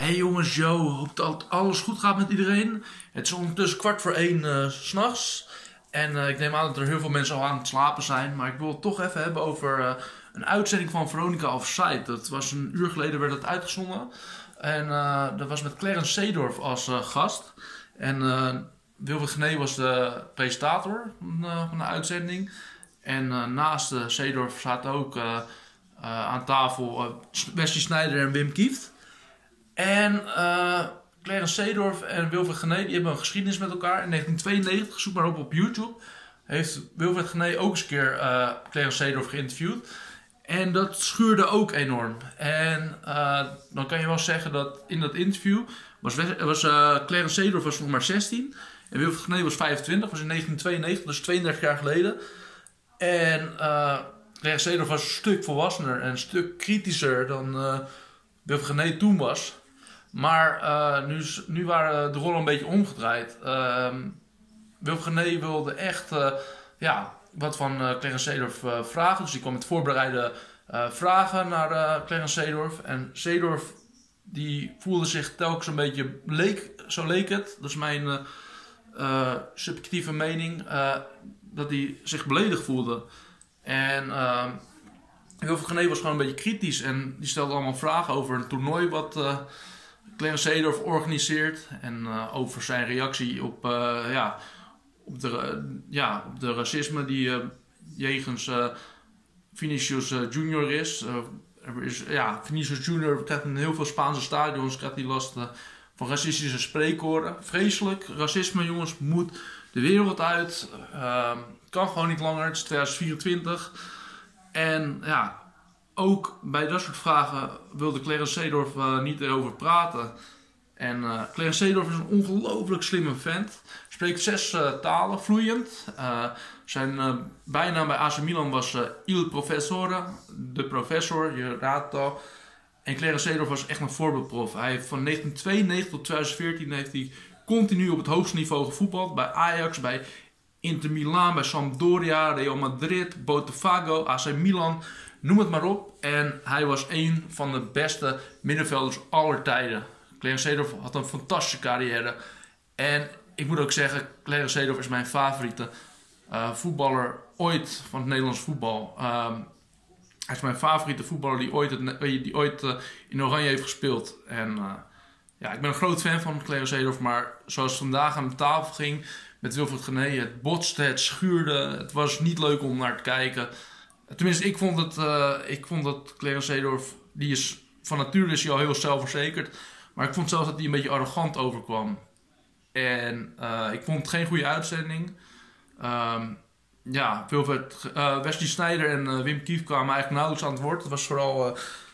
Hey jongens, yo, hoop dat alles goed gaat met iedereen. Het is ondertussen 1:15 s'nachts. En ik neem aan dat er heel veel mensen al aan het slapen zijn. Maar ik wil het toch even hebben over een uitzending van Veronica Offside. Dat was een uur geleden, werd het uitgezonden. En dat was met Clarence Seedorf als gast. En Wilfried Genee was de presentator van de uitzending. En naast Seedorf zaten ook aan tafel Wesley Sneijder en Wim Kieft. En Clarence Seedorf en Wilfried Genee die hebben een geschiedenis met elkaar. In 1992, zoek maar op YouTube, heeft Wilfried Genee ook eens een keer Clarence Seedorf geïnterviewd. En dat schuurde ook enorm. En dan kan je wel zeggen dat in dat interview Clarence Seedorf was nog maar 16 en Wilfried Genee was 25, was in 1992, dus 32 jaar geleden. En Clarence Seedorf was een stuk volwassener en een stuk kritischer dan Wilfried Genee toen was. Maar nu waren de rollen een beetje omgedraaid. Wilfried Genee wilde echt wat van Clarence Seedorf vragen. Dus die kwam met voorbereide vragen naar Clarence Seedorf. En Seedorf die voelde zich telkens een beetje, zo leek het, dat is mijn subjectieve mening, dat hij zich beledigd voelde. En Wilfried Genee was gewoon een beetje kritisch en die stelde allemaal vragen over een toernooi wat Clarence Seedorf organiseert. En over zijn reactie op de racisme die jegens Vinicius Junior is. Vinicius Junior krijgt in heel veel Spaanse stadions last van racistische spreekwoorden. Vreselijk. Racisme, jongens, moet de wereld uit. Kan gewoon niet langer. Het is 2024. En ja, ook bij dat soort vragen wilde Clarence Seedorf niet erover praten. En Clarence Seedorf is een ongelooflijk slimme vent. Spreekt 6 talen, vloeiend. Zijn bijnaam bij AC Milan was Il Professore, de professor, je raadt het al. En Clarence Seedorf was echt een voorbeeldprof. Hij heeft van 1992 tot 2014 heeft hij continu op het hoogste niveau gevoetbald. Bij Ajax, bij Inter Milan, bij Sampdoria, Real Madrid, Botafogo, AC Milan, noem het maar op. En hij was een van de beste middenvelders aller tijden. Clarence Seedorf had een fantastische carrière. En ik moet ook zeggen, Clarence Seedorf is mijn favoriete voetballer ooit van het Nederlands voetbal. Hij is mijn favoriete voetballer die ooit in Oranje heeft gespeeld. En ik ben een groot fan van Clarence Seedorf, maar zoals het vandaag aan de tafel ging met Wilfried Genee, het botste, het schuurde, het was niet leuk om naar te kijken. Tenminste, ik vond dat Clarence Seedorf, van nature is hij al heel zelfverzekerd, maar ik vond zelfs dat hij een beetje arrogant overkwam. En ik vond het geen goede uitzending. Wesley Sneijder en Wim Kieft kwamen eigenlijk nauwelijks aan het woord. Het was vooral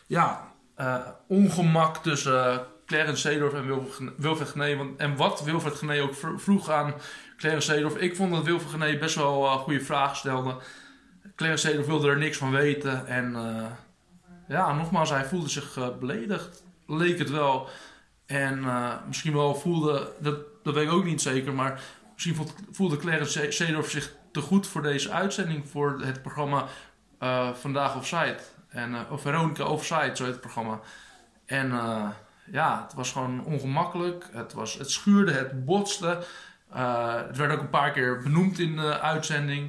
ongemak tussen Clarence Seedorf en Wilfried Genee. En wat Wilfried Genee ook vroeg aan Clarence Seedorf. Ik vond dat Wilfried Genee best wel goede vragen stelde. Clarence Seedorf wilde er niks van weten. En nogmaals, hij voelde zich beledigd. Leek het wel. En misschien wel voelde, dat weet ik ook niet zeker, maar misschien voelde Clarence Seedorf zich te goed voor deze uitzending, voor het programma Vandaag Offside. Of Veronica Offside, zo heet het programma. En het was gewoon ongemakkelijk. Het schuurde, het botste. Het werd ook een paar keer benoemd in de uitzending.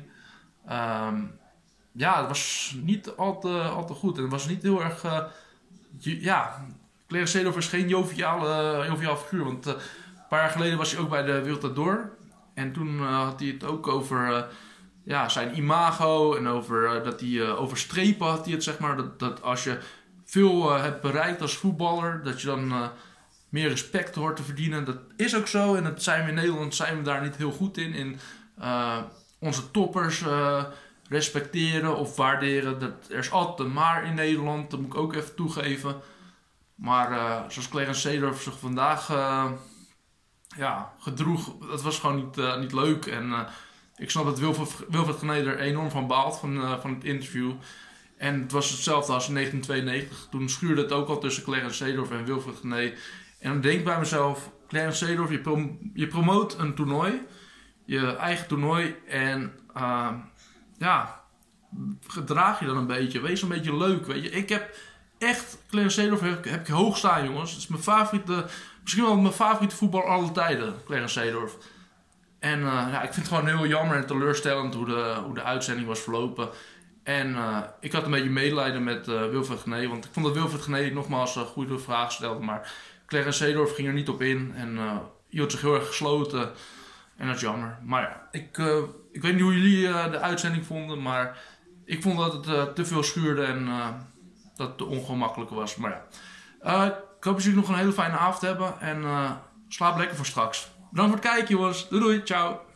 Het was niet al te goed. En het was niet heel erg... Clarence Seedorf is geen joviaal figuur. Want een paar jaar geleden was hij ook bij de Wereld Door. En toen had hij het ook over zijn imago. En over dat hij over strepen had hij het, zeg maar. Dat als je veel hebt bereikt als voetballer, dat je dan meer respect hoort te verdienen. Dat is ook zo. En dat zijn we in Nederland daar niet heel goed in. In onze toppers respecteren of waarderen. Er is altijd een maar in Nederland. Dat moet ik ook even toegeven. Maar zoals Clarence Seedorf zich vandaag gedroeg, dat was gewoon niet leuk. En ik snap dat Wilfried Genee er enorm van baalt van het interview. En het was hetzelfde als in 1992. Toen schuurde het ook al tussen Clarence Seedorf en Wilfried Genee. En dan denk ik bij mezelf, Clarence Seedorf, je promoot een toernooi. Je eigen toernooi. En gedraag je dan een beetje. Wees een beetje leuk, weet je. echt, Clarence Seedorf heb ik hoog staan, jongens. Het is mijn favoriete, misschien wel mijn favoriete voetballer alle tijden, Clarence Seedorf. En ja, ik vind het gewoon heel jammer en teleurstellend hoe de uitzending was verlopen. En ik had een beetje medelijden met Wilfred Genee, want ik vond dat Wilfred Genee nogmaals een goede vraag stelde, maar Clarence Seedorf ging er niet op in en hield zich heel erg gesloten. En dat is jammer. Maar ja, ik weet niet hoe jullie de uitzending vonden, maar ik vond dat het te veel schuurde en dat het te ongemakkelijk was. Maar ja, ik hoop dat jullie nog een hele fijne avond hebben en slaap lekker voor straks. Bedankt voor het kijken, jongens. Doei doei, ciao.